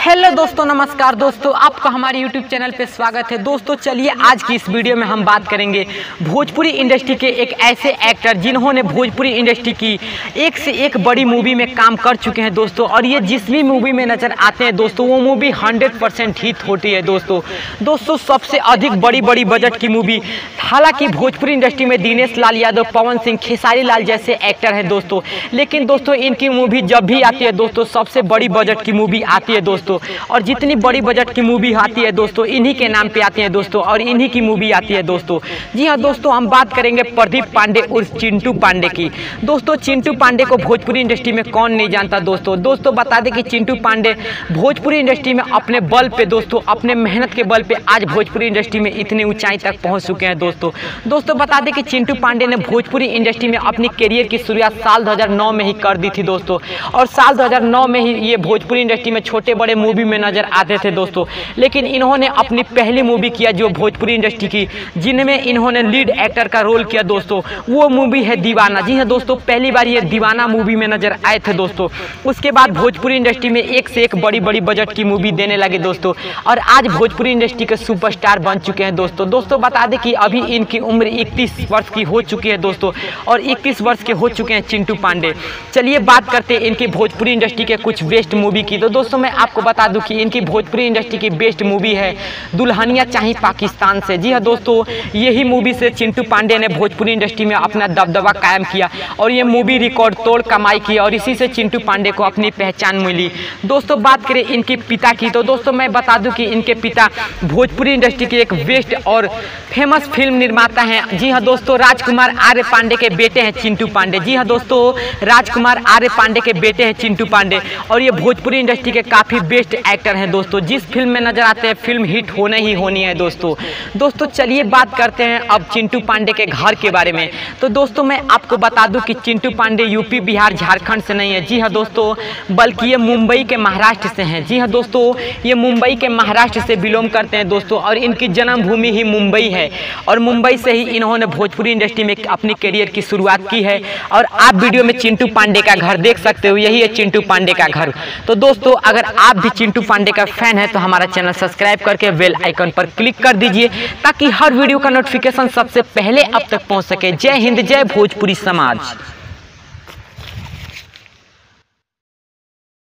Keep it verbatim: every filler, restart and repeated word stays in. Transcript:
Hello दोस्तों, नमस्कार दोस्तों, आपका हमारे यूट्यूब चैनल पे स्वागत है। दोस्तों चलिए आज की इस वीडियो में हम बात करेंगे भोजपुरी इंडस्ट्री के एक ऐसे एक्टर जिन्होंने भोजपुरी इंडस्ट्री की एक से एक बड़ी मूवी में काम कर चुके हैं दोस्तों। और ये जिस भी मूवी में नजर आते हैं दोस्तों वो मूवी हंड्रेड परसेंट हिट होती है दोस्तों। दोस्तों सबसे अधिक बड़ी बड़ी बजट की मूवी, हालांकि भोजपुरी इंडस्ट्री में दिनेश लाल यादव, पवन सिंह, खेसारी लाल जैसे एक्टर हैं दोस्तों, लेकिन दोस्तों इनकी मूवी जब भी आती है दोस्तों सबसे बड़ी बजट की मूवी आती है दोस्तों। और जितनी बड़ी बजट की मूवी आती है दोस्तों इन्हीं के नाम पे आती है दोस्तों, और इन्हीं की मूवी आती है दोस्तों। जी हाँ दोस्तों, हम बात करेंगे प्रदीप पांडे उर्फ चिंटू पांडे की। दोस्तों चिंटू पांडे को भोजपुरी इंडस्ट्री में कौन नहीं जानता दोस्तों। दोस्तों बता दें कि चिंटू पांडे भोजपुरी इंडस्ट्री में अपने बल पे दोस्तों, अपने मेहनत के बल पे आज भोजपुरी इंडस्ट्री में इतनी ऊंचाई तक पहुंच चुके हैं दोस्तों। दोस्तों बता दें कि चिंटू पांडे ने भोजपुरी इंडस्ट्री में अपनी करियर की शुरुआत साल दो हज़ार नौ में ही कर दी थी दोस्तों। और साल दो हज़ार नौ में ही ये भोजपुरी इंडस्ट्री में छोटे बड़े मूवी में नजर आते थे दोस्तों, लेकिन इन्होंने अपनी पहली मूवी किया जो भोजपुरी इंडस्ट्री की, जिनमें इन्होंने लीड एक्टर का रोल किया दोस्तों, वो मूवी है दीवाना। जी हाँ दोस्तों, पहली बार ये दीवाना मूवी में नजर आए थे दोस्तों। उसके बाद भोजपुरी इंडस्ट्री में एक से एक बड़ी बड़ी बजट की मूवी देने लगे दोस्तों, और आज भोजपुरी इंडस्ट्री के सुपरस्टार बन चुके हैं दोस्तों। दोस्तों बता दें कि अभी इनकी उम्र इकतीस वर्ष की हो चुकी है दोस्तों, और इकतीस वर्ष के हो चुके हैं चिंटू पांडे। चलिए बात करते हैं इनकी भोजपुरी इंडस्ट्री के कुछ बेस्ट मूवी की। तो दोस्तों मैं आपको बता दूं कि इनकी भोजपुरी इंडस्ट्री की बेस्ट मूवी है दुल्हनिया चाही पाकिस्तान से। जी हाँ दोस्तों, यही मूवी से चिंटू पांडे ने भोजपुरी इंडस्ट्री में अपना दबदबा कायम किया, और ये मूवी रिकॉर्ड तोड़ कमाई की, और इसी से चिंटू पांडे को अपनी पहचान मिली। दोस्तों बात करें इनके पिता की, तो दोस्तों मैं बता दूं कि इनके पिता भोजपुरी इंडस्ट्री के एक बेस्ट और फेमस फिल्म निर्माता हैं। जी हाँ दोस्तों, राजकुमार आर्य पांडे के बेटे हैं चिंटू पांडे। जी हाँ दोस्तों, राजकुमार आर्य पांडे के बेटे हैं चिंटू पांडे, और ये भोजपुरी इंडस्ट्री के काफी बेस्ट एक्टर हैं दोस्तों। जिस फिल्म में नजर आते हैं फिल्म हिट होने ही होनी है दोस्तों। दोस्तों चलिए बात करते हैं अब चिंटू पांडे के घर के बारे में। तो दोस्तों मैं आपको बता दूं कि चिंटू पांडे यूपी, बिहार, झारखंड से नहीं है। जी हाँ दोस्तों, बल्कि ये मुंबई के, महाराष्ट्र से हैं। जी हाँ दोस्तों, ये मुंबई के, महाराष्ट्र से बिलोंग करते हैं दोस्तों, और इनकी जन्मभूमि ही मुंबई है, और मुंबई से ही इन्होंने भोजपुरी इंडस्ट्री में अपनी करियर की शुरुआत की है। और आप वीडियो में चिंटू पांडे का घर देख सकते हो, यही है चिंटू पांडे का घर। तो दोस्तों अगर आप भी चिंटू पांडे का फैन है तो हमारा चैनल सब्सक्राइब करके बेल आइकन पर क्लिक कर दीजिए, ताकि हर वीडियो का नोटिफिकेशन सबसे पहले आप तक पहुंच सके। जय हिंद, जय भोजपुरी समाज।